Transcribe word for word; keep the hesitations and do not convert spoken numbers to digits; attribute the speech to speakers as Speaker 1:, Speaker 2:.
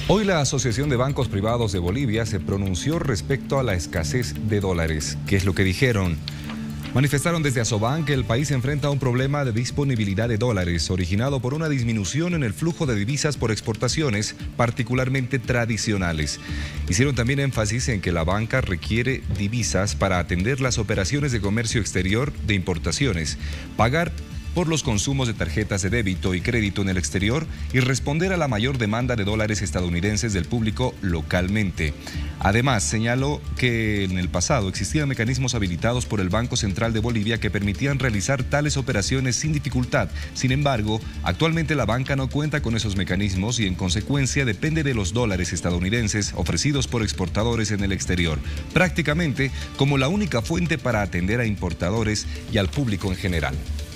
Speaker 1: Hoy la Asociación de Bancos Privados de Bolivia se pronunció respecto a la escasez de dólares. ¿Qué es lo que dijeron? Manifestaron desde Asobank que el país enfrenta un problema de disponibilidad de dólares originado por una disminución en el flujo de divisas por exportaciones, particularmente tradicionales. Hicieron también énfasis en que la banca requiere divisas para atender las operaciones de comercio exterior de importaciones, pagar por los consumos de tarjetas de débito y crédito en el exterior y responder a la mayor demanda de dólares estadounidenses del público localmente. Además, señaló que en el pasado existían mecanismos habilitados por el Banco Central de Bolivia que permitían realizar tales operaciones sin dificultad. Sin embargo, actualmente la banca no cuenta con esos mecanismos y en consecuencia depende de los dólares estadounidenses ofrecidos por exportadores en el exterior, prácticamente como la única fuente para atender a importadores y al público en general.